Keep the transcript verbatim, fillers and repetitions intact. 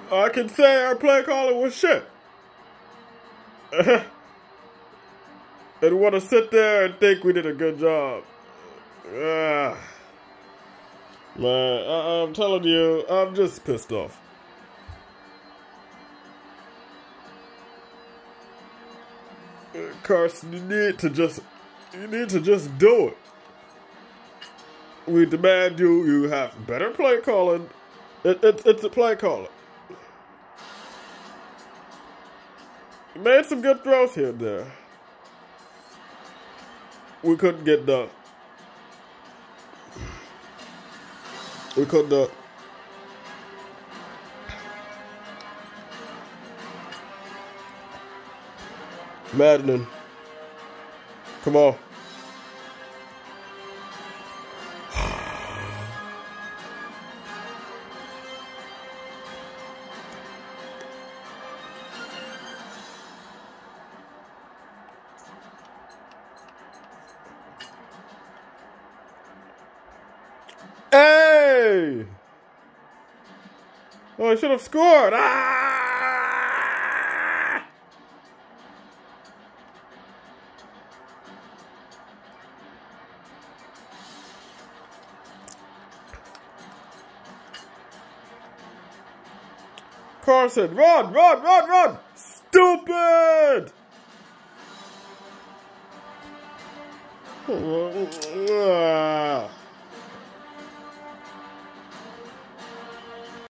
I can say our play calling was shit. And want to sit there and think we did a good job. Uh, man, I I'm telling you, I'm just pissed off. Uh, Carson, you need to just, you need to just do it. We demand you, you have better play calling. It, it, it's a play caller. You made some good throws here and there. We couldn't get done. We couldn't do it. Madden. Come on. Hey! Oh, I should have scored. Ah! Carson, run, run, run, run! Stupid! Ah.